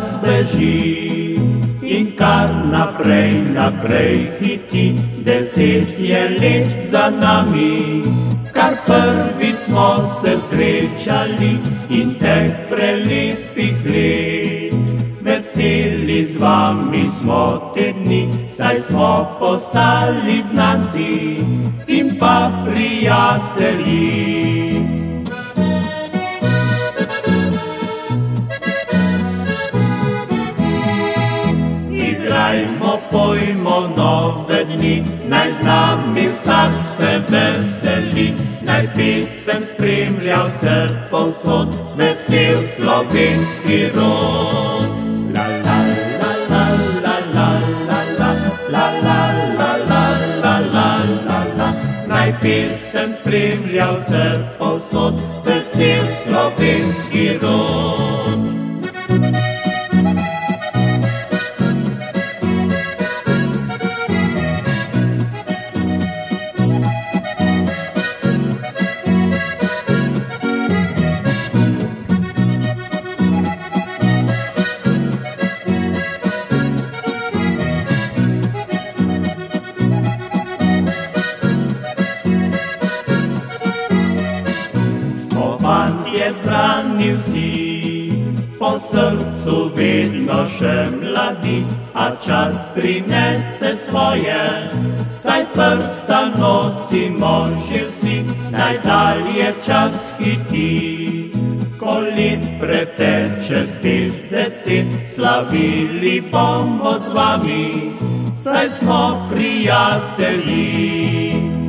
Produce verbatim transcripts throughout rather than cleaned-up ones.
zbeži in kar naprej, naprej hiti, deset je let za nami. Kar prvič smo se srečali in teh prelepih let. Veseli z vami smo te dni, saj smo postali znanci in pa prijatelji. Igrajmo, pojmo nove dni, naj z nami vsak se veseli, naj pesem spremlja vse povsod, vesel slovenski rod. La la la la la la la la la la la la la la la la. Naj pesem spremlja vse povsod, vesel slovenski rod. Fantje zbrani vsi, po srcu vedno še mladi, a čas prinese svoje, saj prsta nosimo že vsi, najdalje čas hiti. Ko let preteče spet deset, slavili bomo z vami, saj smo prijatelji.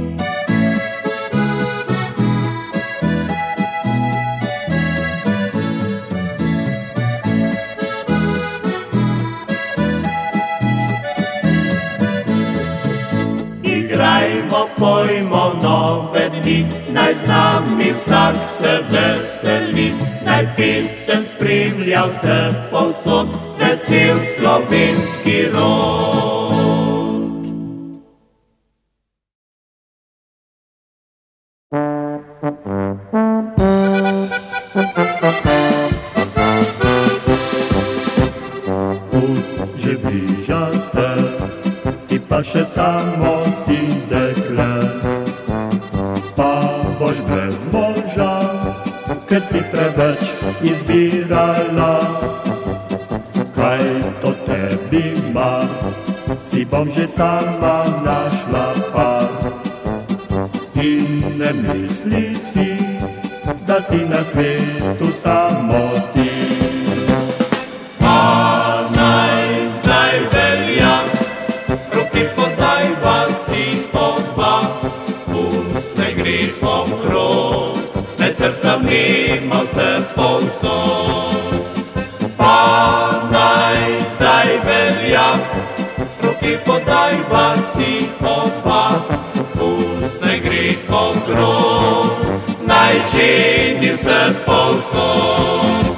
Igrajmo, pojmo nove dni, naj z nami vsak se veseli, naj pesem spremlja vse povsod, vesel slovenski rod. Pust že bliža se, ti pa še samo si dekle, pa boš brez moža, ker si preveč izbirala. Kaj to tebi ima, si bom že sama našla par. In ne misli si, da si na svetu samo ti. Srca mimo se povsod, pa naj zdaj velja, roki podaj vasi oba, puste grehom krov, naj ženi vse povsod.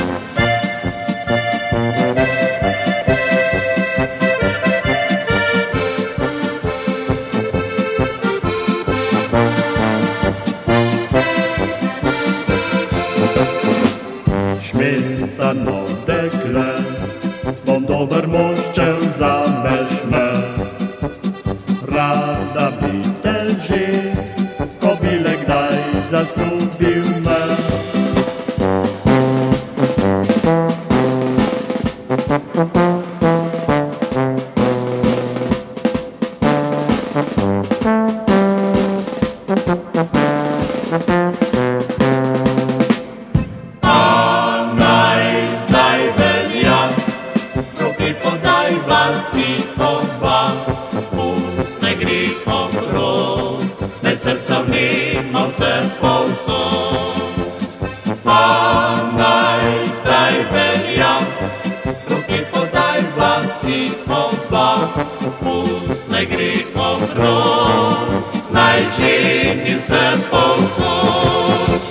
Šmetano dekle, bom dober mož, če vzameš me. Rada bi te že, ko bi le kdaj zasnubil me. Si oba, puste grehom rod, naj srca vnema vse povsod. Pa naj zdaj velja, roki podaj vasi oba, puste grehom rod, naj ženi vse povsod.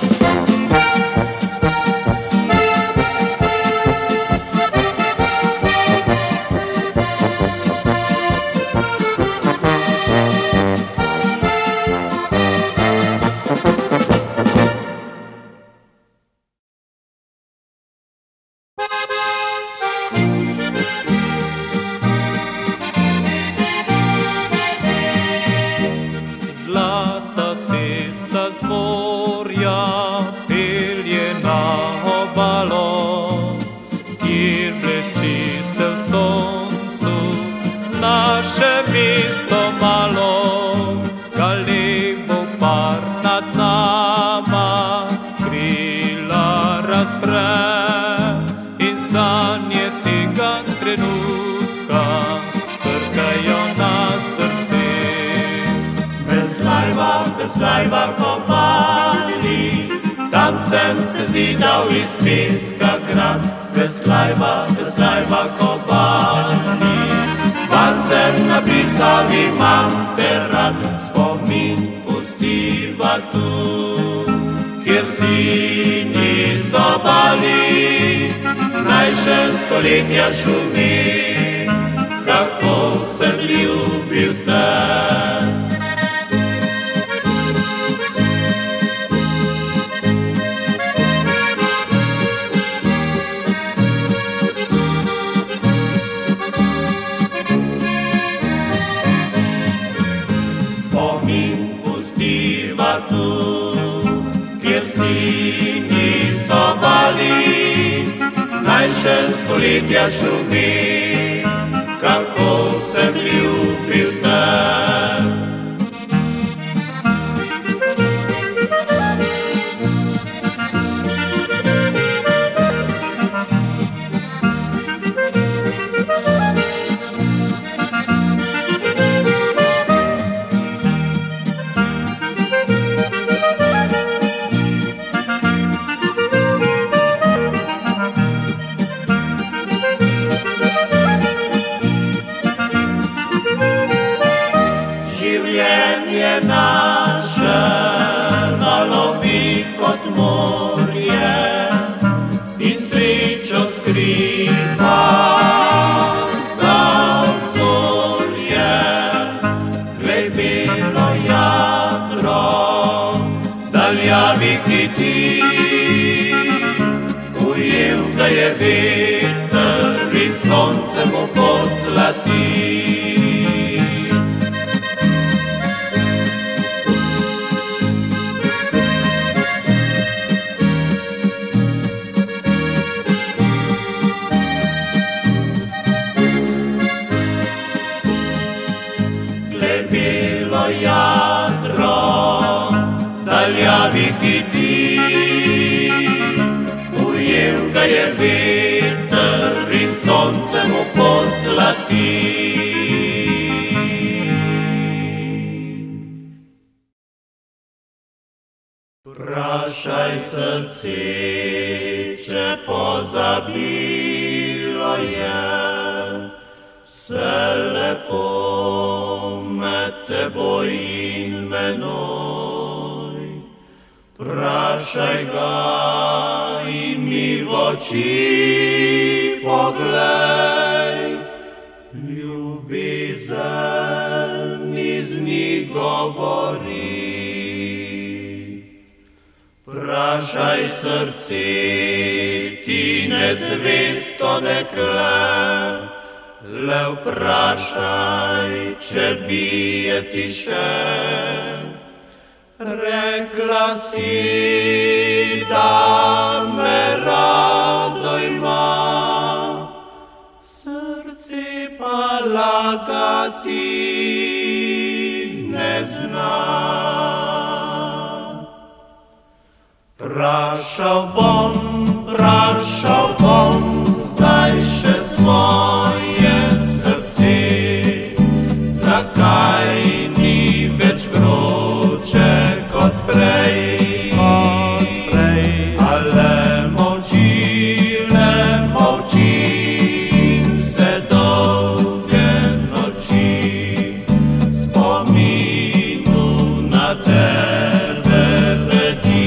velika trenutka trkajo na srce. Bezlajva, bezlajva kobali, tam sem se zidal iz peska grad. Bezlajva, bezlajva kobali, van sem napisal imam te rad. Spomin pustiva tu, kjer sinji so bali, naj še stoletja šumi, kako sem ljubil te. Spomin pustiva tu, kjer sinji so bali, naj še stoletja šumi, kako sem ljubil te. Življenje naše valovi kot morje in srečo skriva za obzorje. Glej, belo jadro daljavi hiti, ujel ga je veter in sonce mu pozlati. Belo jadro daljavi hiti, ujel ga je veter in sonce mu pozlati. Vprašaj srce, če pozabilo je vse lepo med teboj in menoj. Vprašaj ga in mi v oči poglej, ljubezen iz njih govori. Vprašaj srce, ti nezvesto dekle, le vprašaj, če bije ti še. Rekla si, da me rado ima, srce pa lagati ne zna. Vprašal bom, vprašal bom, zdaj še svoje srce, zakaj ni več vroče kot prej. A le molči, le molči vse dolge noči, spominu na tebe vredi.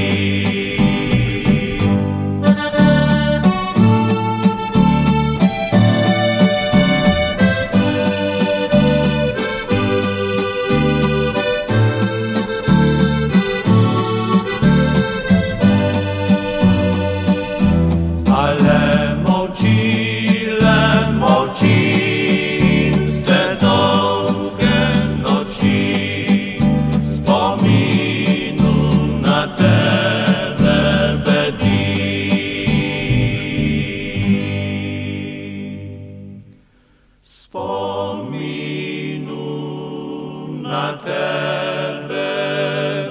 Le molči, le molči vse dolge noči, spominu na tebe bedi. Spominu na tebe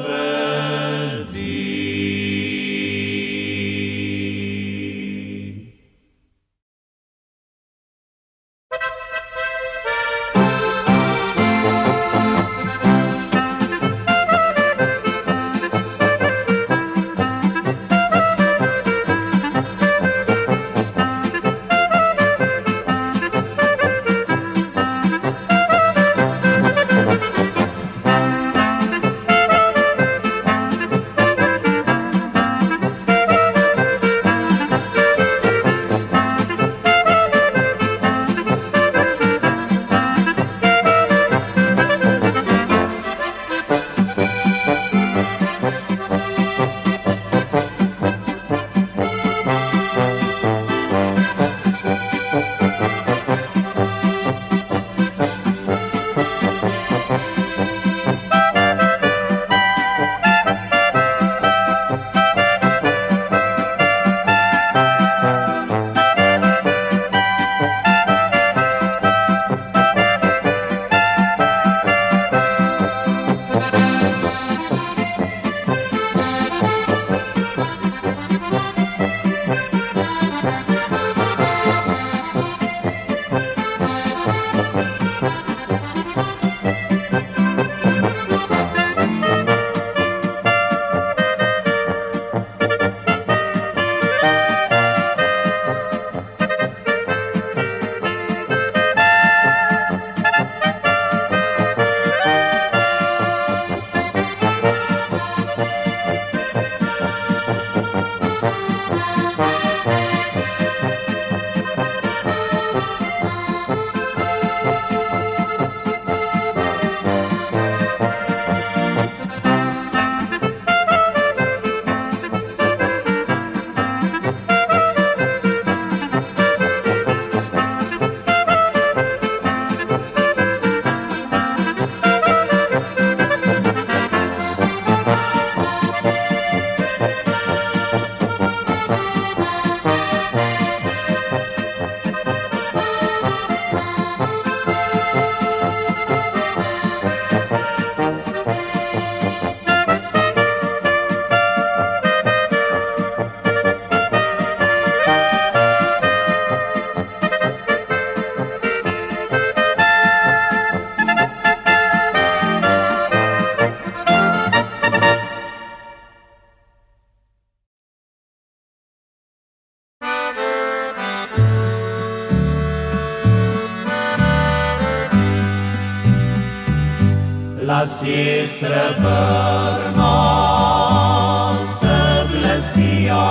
La si srebrno se blestijo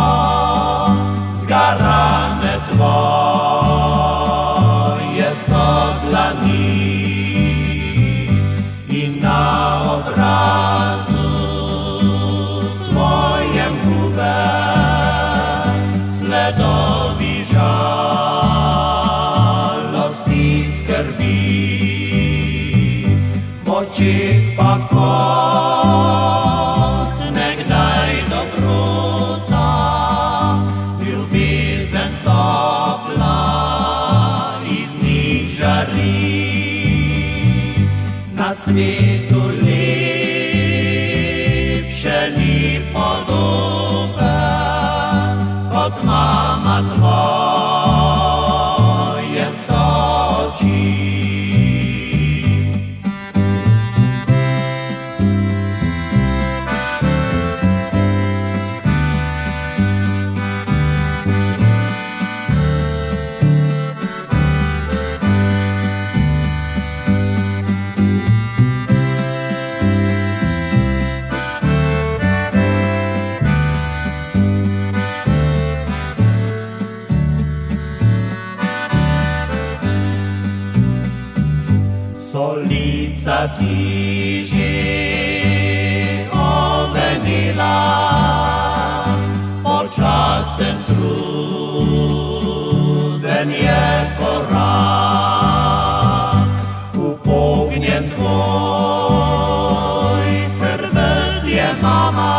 zgarane tvoje so dlani in na obrazu tvojem gube sledovi žalosti skrbi. V očih pa kot nekdaj dobrota, ljubezen topla iz njih žari. Na svetu lepše ni podobe kot mama tvoje so oči. Solica ti že ovenila, počasen truden je korak, upognjen tvoj hrbet je mama,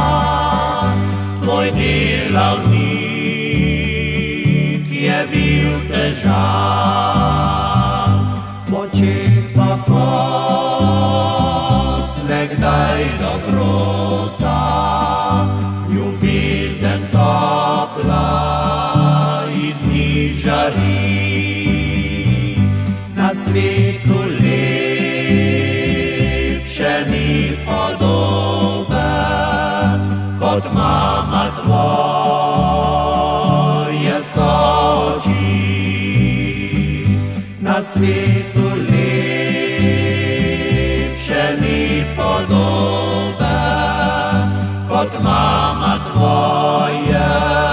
tvoj delavnik je bil težak. V očih pa kot nekdaj dobrota, ljubezen topla iz njih žari. Na svetu lepše ni podobe kot mama tvoje so oči. Na svetu lepše ni podobe kot mama tvoje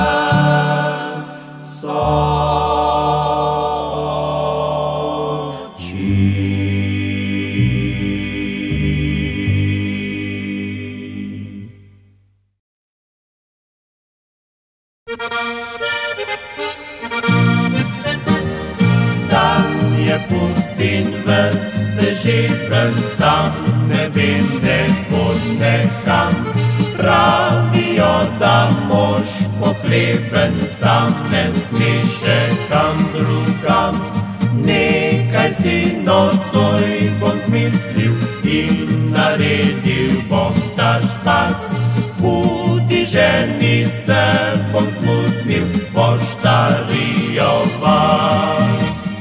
so oči. Je pustin ves, deževen sam, ne vem nekod nekam. Pravijo, da mož pohleben sam ne sme še kam drugam. Nekaj si nocoj bom zmislil in naredil bom ta špas. Budi ženi se bom zmuznil, poštarijo vas.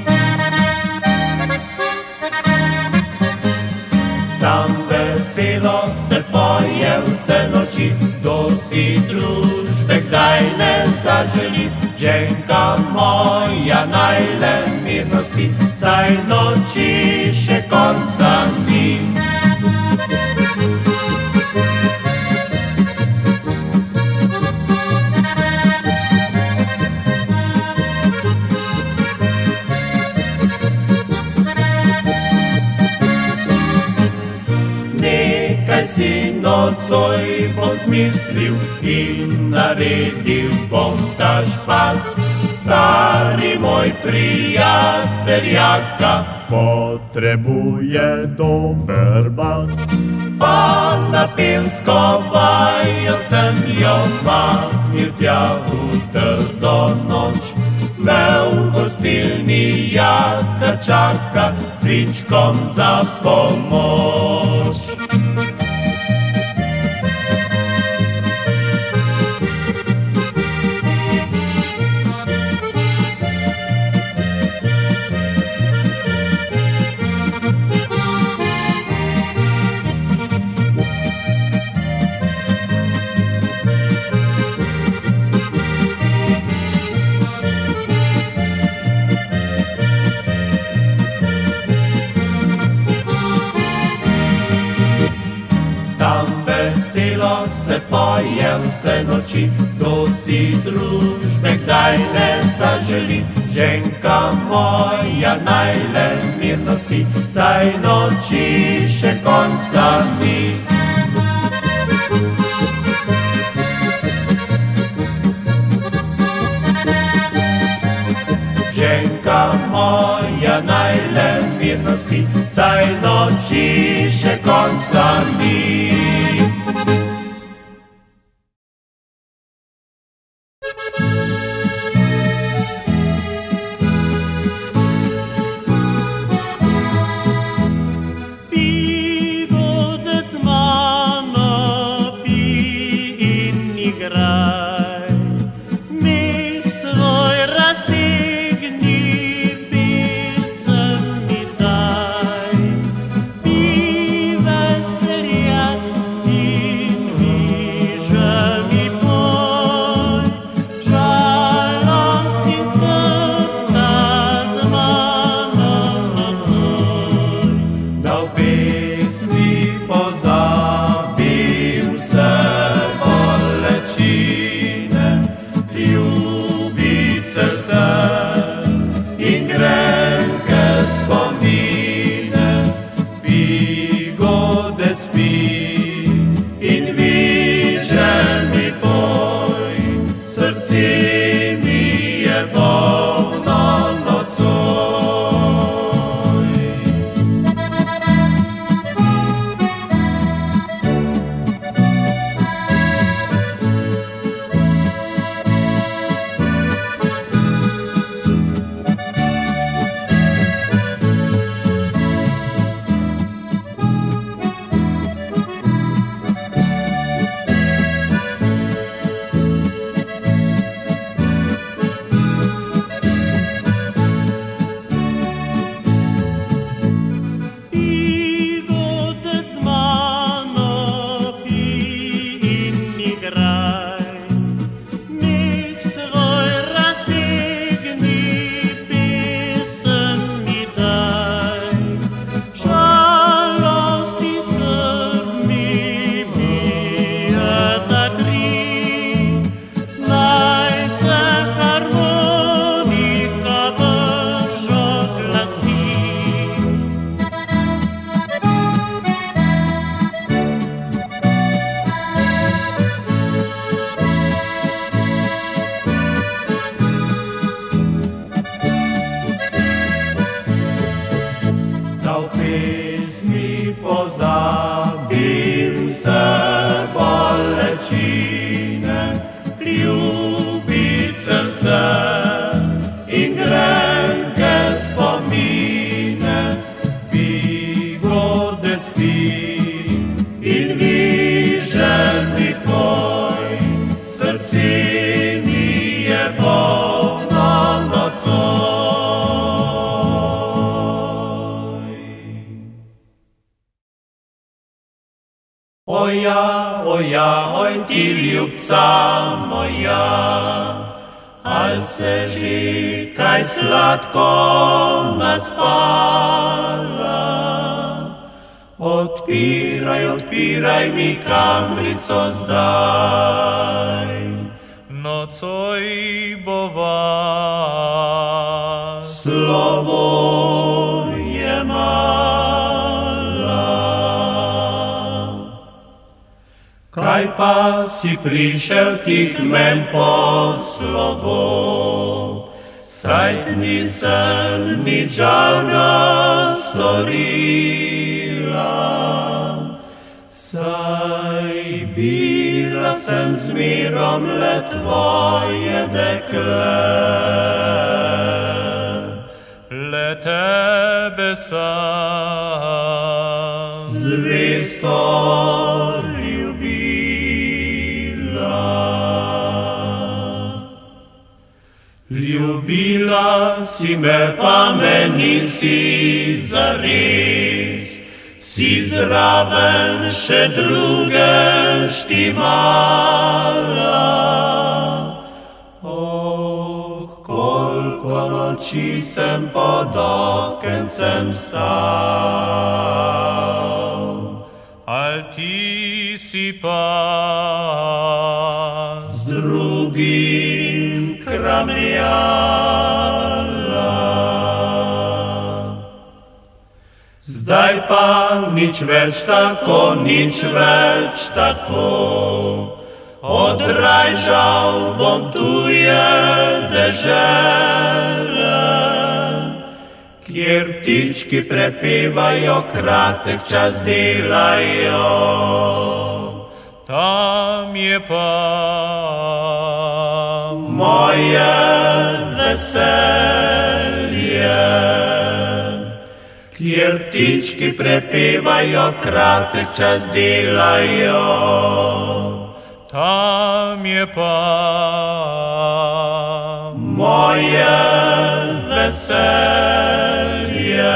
Tam veselo se poje vse noči, kdo si družbe kdaj ne zaželi. Ženka moja naj le mirno spi, saj noči še konca ni. Si nocoj bom zmislil in naredil bom ta špas. Stari moj prijateljaka potrebuje dober bas. Pa na pevsko vajo sem jo mahnil tja v trdo noč. Me v gostilni jaka čaka s cvičkom za pomoč. se pojem se noči, kdo si družbe kdaj ne zaželi. Ženka moja naj le mirno spi, saj noči še konca ni. Ženka moja naj le mirno spi, saj noči še konca ni. Oja, oja, oj ti ljubca moja, al se že kaj sladko naspala. Odpiraj, odpiraj mi kamrico zdaj, nocoj bova. Slovo je mala. Kaj pa si prišel ti k meni po slovo, saj nisem nič žalga storila. Saj bila sem z mirom le tvoje dekle, le tebe sam zvesto ljubila si me, pa me nisi zares, si zraven še druge štimala. Oh, koliko noči sem pod okencem stal, al ti si si pas. S drugim kramljala. Zdaj pa nič več tako, nič več tako. Odrajžal bom tuje dežele, kjer ptički prepevajo, kratek čas delajo. Tam je pa moje veselje, kjer ptički prepevajo, kratek čas delajo. Tam je pa moje veselje.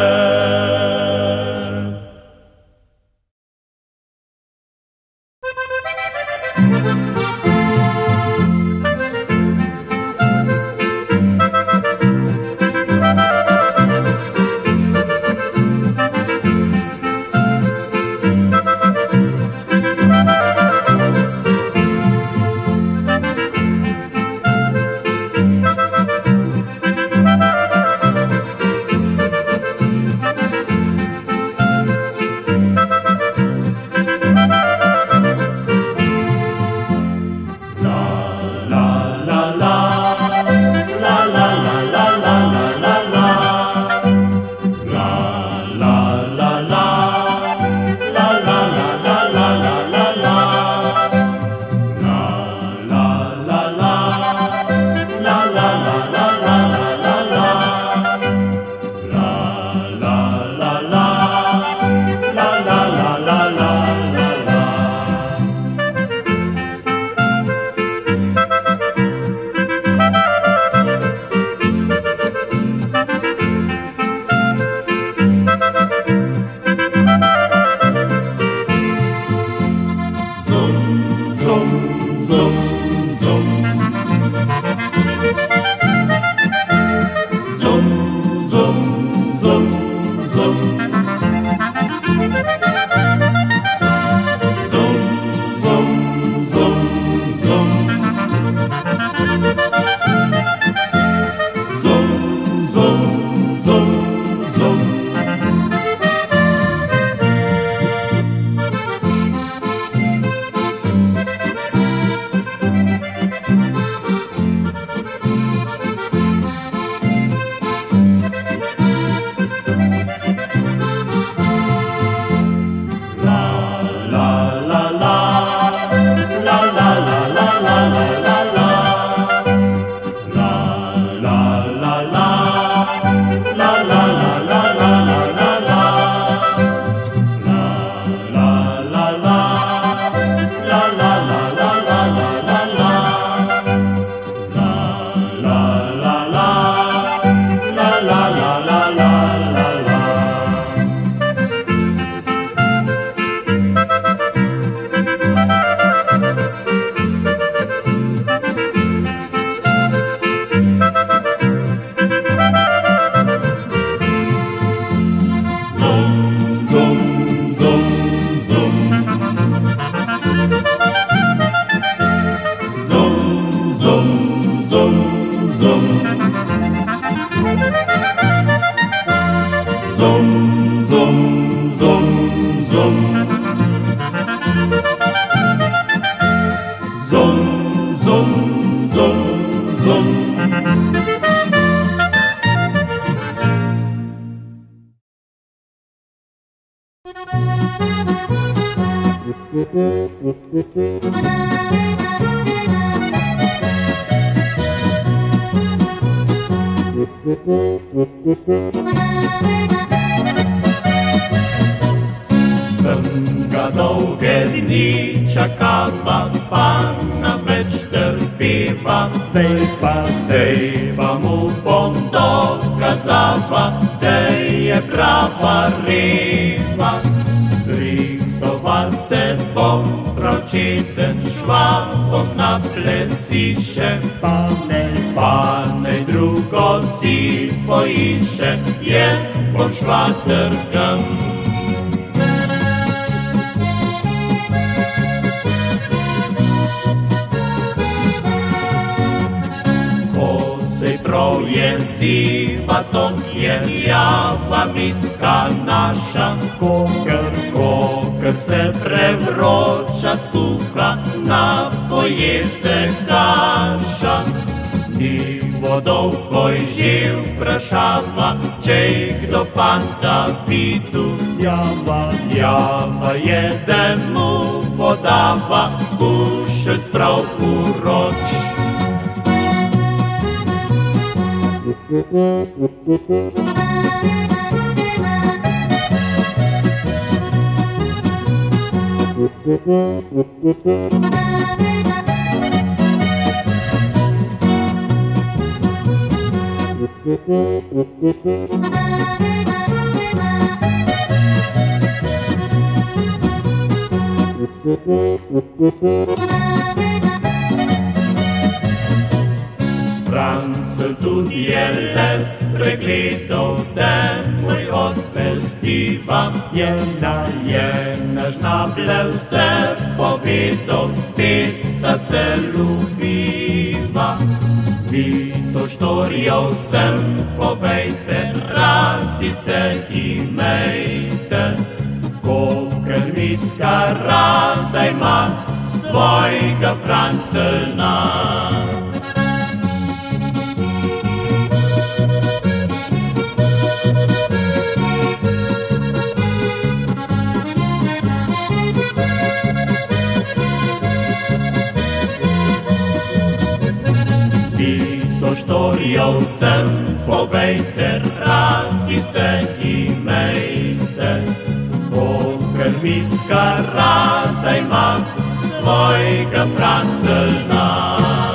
Sem ga dolge dni čakala, pa nam več trpeva, zdaj pa, zdaj pa mu bom dokazala, da je prava reva. Zrihtova se bom, pravčeten šla bom na plesiše, pa ne, pa ne drugo si poiše, jaz bom šla trgam. зброє сива, тонкє м'ява, міцка наша. Кокер, кокер, це превроча скука, напої се каша. I wodowkoj żył praszawa, czek do fanta witu. Jawa, jawa, jeden mu podawa, kuszec praw urocz. Francel tu wiele spregledał, ten mój odpestiwa. Jedna, jedna żnablel se powiedział, spěcta se lubiva. Vy to štoriou sem povejte, rádi se imejte. Kokermická rádaj má svojga Francelna. Štoriou sem povejte, rádi se imejte. Kokermická rádaj má svojga Francelna.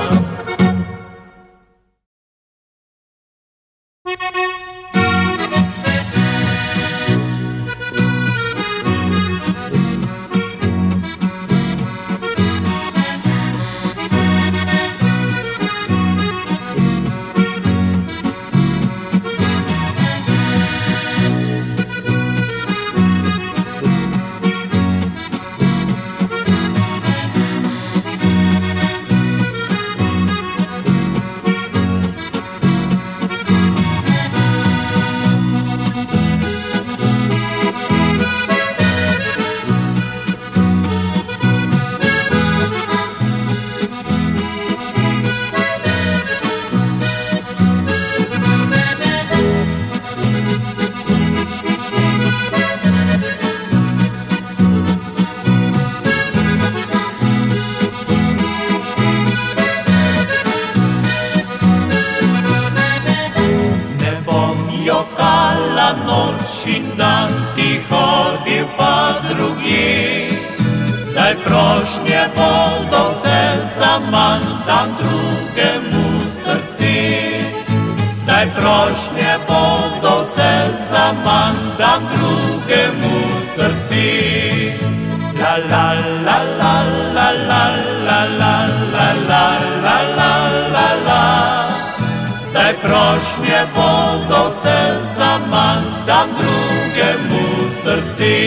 Jokala noć i dan ti chodził po drugiej. Zdaj prošnje vodo se zamandam drugemu srci. Zdaj prošnje vodo se zamandam drugemu srci. La la la la la la la la la la la la la la. Zdaj prošnje vodo se zamandam drugemu srci.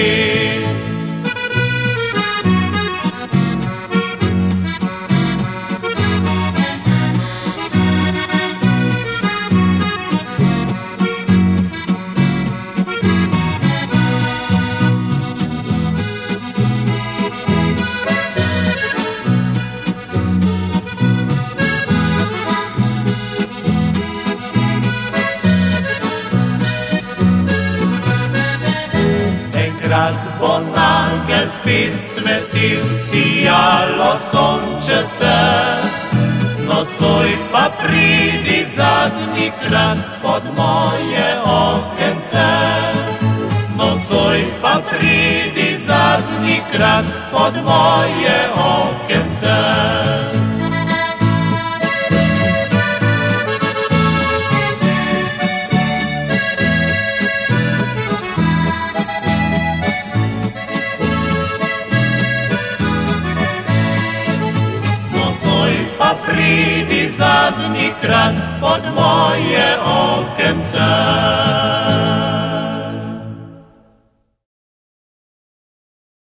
Takrat bo nagel spet svetil, sijalo sončece. Nocoj pa pridi zadnjikrat pod moje okence. Nocoj pa pridi zadnjikrat pod moje okence. Pridi zadnjikrat pod moje okence.